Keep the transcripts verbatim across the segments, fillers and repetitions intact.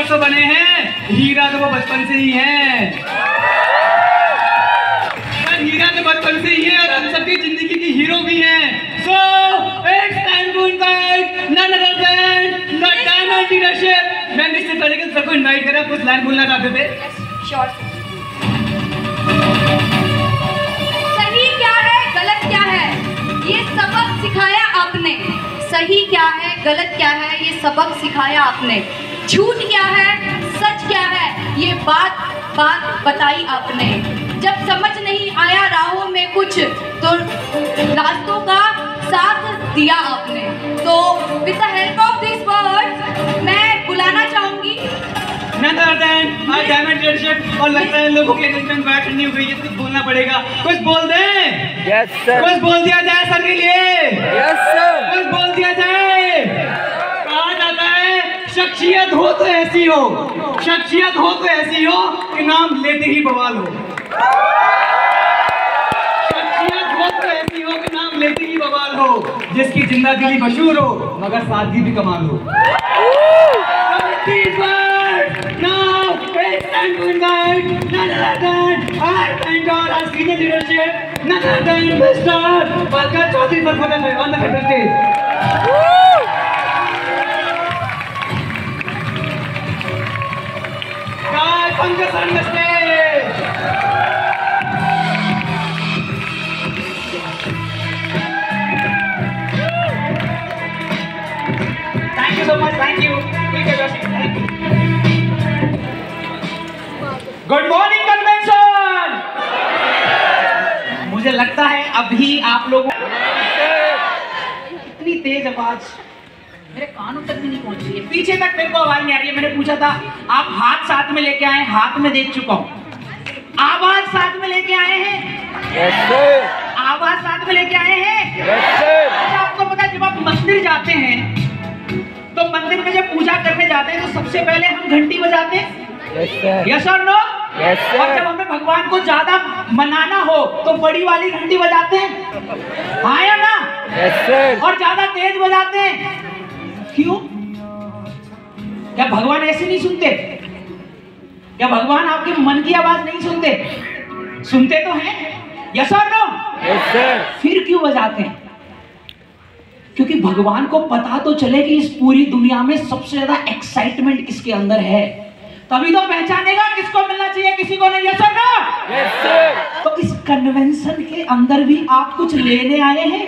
परसों बने हैं, हीरा तो वो बचपन से ही है। हीरा तो बचपन से ही है और हम सबकी जिंदगी की हीरो भी हैं। So it's time to invite none other than the Diamond Leadership। मैं इससे पहले कि सबको इनवाइट करा, कुछ लाइन बोलना चाहते थे। Sure। सही क्या है, गलत क्या है, ये सबक सिखाया आपने। सही क्या है, गलत क्या है, ये सबक सिखाया आपने। झूठ क्या है, सच क्या है, ये बात बात बताई आपने। जब समझ नहीं आया राहों में कुछ, तो रास्तों का साथ दिया आपने। तो with the help of this words मैं बुलाना चाहूंगी None other than our Diamond Leadership। और लगता है लोगों की अटेंशन बैठ नहीं हुई है, कुछ बोलना पड़ेगा। कुछ बोल दें? Yes sir। कुछ बोल दिया जाए सर के लिए? Yes sir। कुछ बोल दिया जाए? कहा जाता है शख्सियत हो तो ऐसी हो, शख्सियत हो तो ऐसी हो कि नाम लेते ही बवाल हो। शख्सियत हो तो ऐसी हो कि नाम लेते ही बवाल हो, जिसकी जिंदगी मशहूर हो मगर सादगी भी कमाल हो। Now it's time to invite none other than our mentor, our senior leadership, none other than Mister Pankaj Chaudhary Farfadal on the center stage। Guys, Pankaj on the stage। Thank you so much, thank you। Thank you। Good morning convention. मुझे लगता है अभी आप लोगों इतनी तेज आवाज मेरे कानों तक भी नहीं पहुंच रही है, पीछे तक मेरे को आवाज नहीं आ रही है। मैंने पूछा था आप हाथ साथ में लेके आए, हाथ में देख चुका हूं। आवाज साथ में लेके आए हैं? Yes sir। आवाज साथ में लेके आए हैं? Yes sir। अच्छा, आपको पता है जब आप मंदिर जाते हैं तो मंदिर में जब पूजा करने जाते हैं तो सबसे पहले हम घंटी बजाते हैं। Yes sir। Yes or no? Yes sir। और जब हमें भगवान को ज्यादा मनाना हो तो बड़ी वाली घंटी बजाते हैं, हाँ या ना? Yes sir। और ज्यादा तेज बजाते हैं, क्यों? क्या भगवान ऐसे नहीं सुनते? क्या भगवान आपके मन की आवाज नहीं सुनते? सुनते तो हैं। Yes or no? Yes sir। फिर क्यों बजाते हैं? क्योंकि भगवान को पता तो चले कि इस पूरी दुनिया में सबसे ज्यादा एक्साइटमेंट किसके अंदर है, तभी तो पहचानेगा किसको मिलना चाहिए, किसी को नहीं। Yes or no? Yes sir। तो इस कन्वेंशन के अंदर भी आप कुछ लेने आए हैं।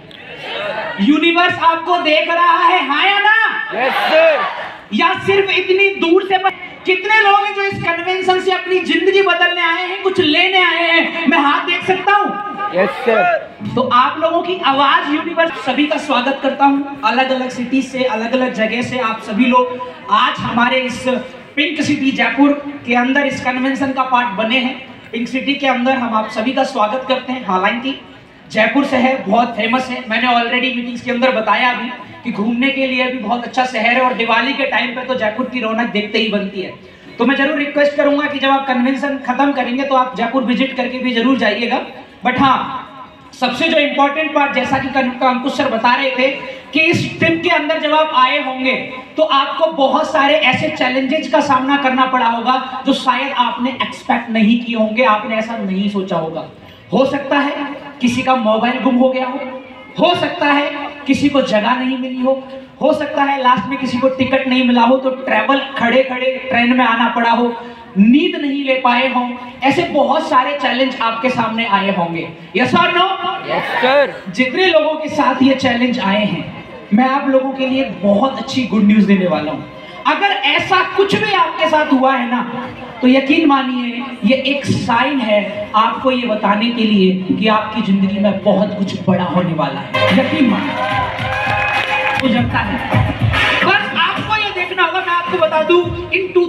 यूनिवर्स आपको देख रहा है, हाँ या ना? Yes sir। या सिर्फ इतनी दूर से बस... कितने लोग हैं जो इस कन्वेंशन से अपनी जिंदगी बदलने आए हैं, कुछ लेने आए हैं? मैं हाथ देख सकता हूँ? Yes sir। तो आप लोगों की आवाज यूनिवर्स सभी का स्वागत करता हूँ। अलग अलग सिटी से, अलग अलग जगह से आप सभी लोग आज हमारे इस पिंक सिटी जयपुर के अंदर इस कन्वेंशन का पार्ट बने हैं। पिंक सिटी के अंदर हम आप सभी का स्वागत करते हैं। हालांकि जयपुर शहर बहुत फेमस है, मैंने ऑलरेडी मीटिंग्स के अंदर बताया भी कि घूमने के लिए भी बहुत अच्छा शहर है और दिवाली के टाइम पे तो जयपुर की रौनक देखते ही बनती है। तो मैं जरूर रिक्वेस्ट करूंगा कि जब आप कन्वेंशन खत्म करेंगे तो आप जयपुर विजिट करके भी जरूर जाइएगा। बट हाँ, सबसे जो इम्पोर्टेंट पार्ट, जैसा कि अंकुश सर बता रहे थे कि इस ट्रिप के अंदर जब आप आए होंगे तो आपको बहुत सारे ऐसे चैलेंजेस का सामना करना पड़ा होगा जो शायद आपने एक्सपेक्ट नहीं किए होंगे, आपने ऐसा नहीं सोचा होगा। हो सकता है किसी का मोबाइल गुम हो गया हो हो सकता है किसी को जगह नहीं मिली हो हो सकता है लास्ट में किसी को टिकट नहीं मिला हो तो ट्रैवल खड़े खड़े ट्रेन में आना पड़ा हो, नींद नहीं ले पाए हों, ऐसे बहुत सारे चैलेंज आपके सामने आए होंगे। यस और नो? Yes sir. जितने लोगों के साथ ये चैलेंज आए हैं, मैं आप लोगों के लिए बहुत अच्छी गुड न्यूज देने वाला हूँ। अगर ऐसा कुछ भी आपके साथ हुआ है ना, तो यकीन मानिए ये एक साइन है आपको ये बताने के लिए कि आपकी जिंदगी में बहुत कुछ बड़ा होने वाला है। यकीन मानिए, तो जगता है। बस आपको ये देखना होगा। मैं आपको बता दूं, इन दो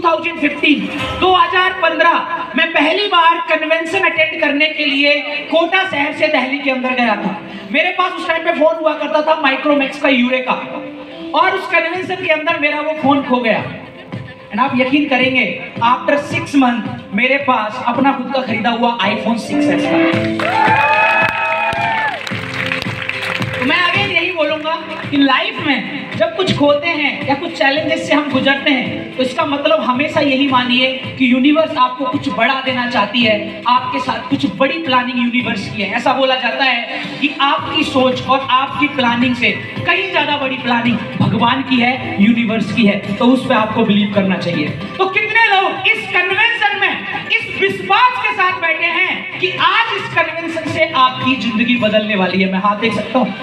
हज़ार पंद्रह मैं पहली बार कन्वेंशन अटेंड करने के लिए कोटा शहर से दिल्ली के अंदर गया था। मेरे पास उस टाइम पे फोन हुआ करता था माइक्रोमैक्स का यूरेका, और उस कन्वेंशन के अंदर मेरा वो फोन खो गया। एंड आप यकीन करेंगे, आफ्टर सिक्स मंथ मेरे पास अपना खुद का खरीदा हुआ आईफोन सिक्स एस था। तो मैं अगेन यही बोलूंगा कि लाइफ में जब कुछ खोते हैं या कुछ चैलेंजेस से हम गुजरते हैं तो इसका मतलब हमेशा यही मानिए कि यूनिवर्स आपको कुछ बड़ा देना चाहती है, आपके साथ कुछ बड़ी प्लानिंग यूनिवर्स की है। ऐसा बोला जाता है कि आपकी सोच और आपकी प्लानिंग से कहीं ज्यादा बड़ी प्लानिंग भगवान की है, यूनिवर्स की है, तो उस पर आपको बिलीव करना चाहिए। तो कितने लोग इस कन्वेंशन में इस विश्वास के साथ बैठे हैं कि आज इस कन्वेंशन से आपकी जिंदगी बदलने वाली है? मैं हाथ देख सकता हूँ।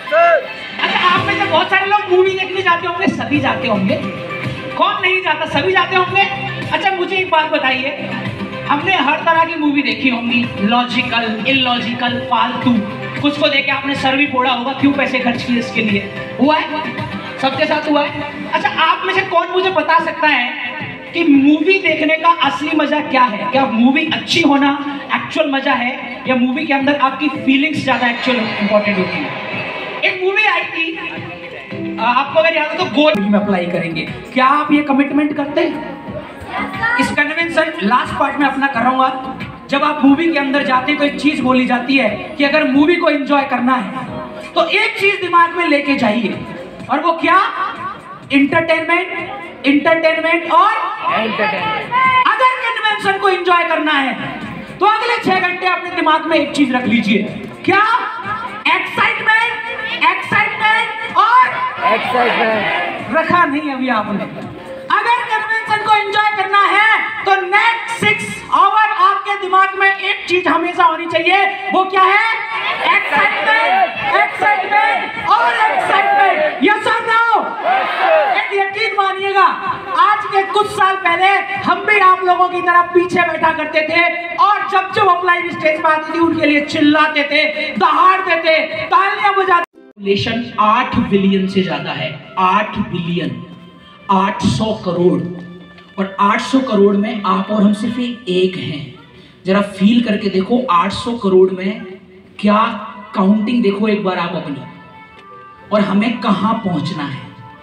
अच्छा, आप में से बहुत सारे लोग मूवी देखने जाते होंगे, सभी जाते होंगे, कौन नहीं जाता, सभी जाते होंगे। अच्छा, मुझे एक बात बताइए, हमने हर तरह की मूवी देखी होंगी, लॉजिकल, इलॉजिकल, फालतू, कुछ को देख के आपने सर भी फोड़ा होगा, क्यों पैसे खर्च किए इसके लिए, हुआ है? सबके साथ हुआ है। अच्छा, आप में से कौन मुझे बता सकता है कि मूवी देखने का असली मजा क्या है? क्या मूवी अच्छी होना एक्चुअल मजा है, या मूवी के अंदर आपकी फीलिंग्स ज्यादा एक्चुअल इंपॉर्टेंट होती है? एक मूवी आई थी, आपको अगर याद हो तो गोल्ड में अप्लाई करेंगे। क्या आप ये कमिटमेंट करते हैं? इस कन्वेंशन लास्ट पार्ट में अपना कराऊंगा। जब आप मूवी के अंदर जाते हैं तो एक चीज बोली जाती है कि अगर मूवी को एंजॉय करना है तो एक चीज दिमाग में लेके जाइए, और वो क्या? इंटरटेनमेंट, इंटरटेनमेंट और एंटरटेनमेंट। अगर कन्वेंशन को एंजॉय करना है तो अगले छह घंटे अपने दिमाग में एक चीज रख लीजिए, क्या? एक्साइटमेंट, एक्साइटमेंट और एक्साइटमेंट। रखा नहीं अभी आपने। अगर कन्वेंशन को एंजॉय करना है तो नेक्स्ट सिक्स आवर आपके दिमाग में एक चीज हमेशा होनी चाहिए, वो क्या है? एक्साइटमेंट, एक्साइटमेंट और एक्साइटमेंट। यस और नो? एक यकीन मानिएगा, आज के कुछ साल पहले हम भी आप लोगों की तरह पीछे बैठा करते थे, और जब जब अपलाइन स्टेज पर आती थी उनके लिए चिल्लाते थे, दहाड़ते थे, तालियां बजाते। पॉपुलेशन आठ बिलियन से ज्यादा है, आठ बिलियन, आठ सौ करोड़, और आठ सौ करोड़ में आप और हम सिर्फ एक हैं। जरा फील करके देखो, आठ सौ करोड़ में क्या काउंटिंग देखो एक बार आप अपनी, और हमें कहां पहुंचना है।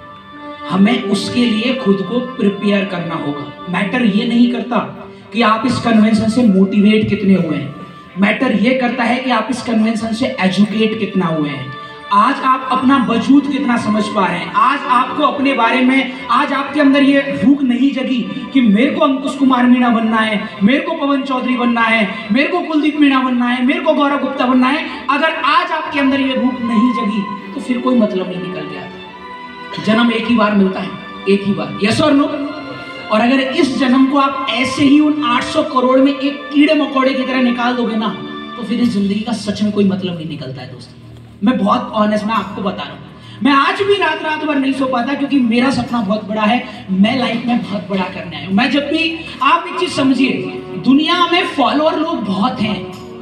हमें उसके लिए खुद को प्रिपेयर करना होगा। मैटर ये नहीं करता कि आप इस कन्वेंशन से मोटिवेट कितने हुए हैं, मैटर ये करता है कि आप इस कन्वेंशन से एजुकेट कितना हुए हैं। आज आप अपना वजूद कितना समझ पा रहे हैं। आज आपको अपने बारे में, आज आपके अंदर ये भूख नहीं जगी कि मेरे को अंकुश कुमार मीणा बनना है, मेरे को पवन चौधरी बनना है, मेरे को कुलदीप मीणा बनना है, मेरे को गौरव गुप्ता बनना है। अगर आज आपके अंदर ये भूख नहीं जगी तो फिर कोई मतलब नहीं निकल गया। जन्म एक ही बार मिलता है, एक ही बार, यस और नो? और अगर इस जन्म को आप ऐसे ही उन आठ सौ करोड़ में एक कीड़े मकोड़े की तरह निकाल दोगे ना, तो फिर इस जिंदगी का सच में कोई मतलब नहीं निकलता है दोस्तों। मैं बहुत ऑनेस्ट, मैं आपको बता रहा हूँ, मैं आज भी रात रात भर नहीं सो पाता, क्योंकि मेरा सपना बहुत बड़ा है, मैं लाइफ में बहुत बड़ा करने आया हूँ। मैं जब भी, आप एक चीज समझिए, दुनिया में फॉलोअर लोग बहुत हैं।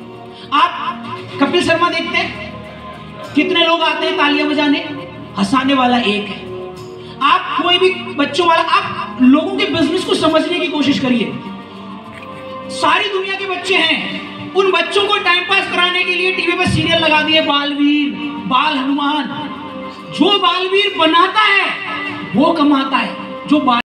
आप कपिल शर्मा देखते हैं, कितने लोग आते हैं तालियां बजाने, हंसाने वाला एक है। आप कोई भी बच्चों वाला, आप लोगों के बिजनेस को समझने की कोशिश करिए। सारी दुनिया के बच्चे हैं, उन बच्चों को टाइम पास कराने के लिए टीवी पर सीरियल लगा दिए, बालवीर, बाल हनुमान। जो बालवीर बनाता है वो कमाता है, जो बाल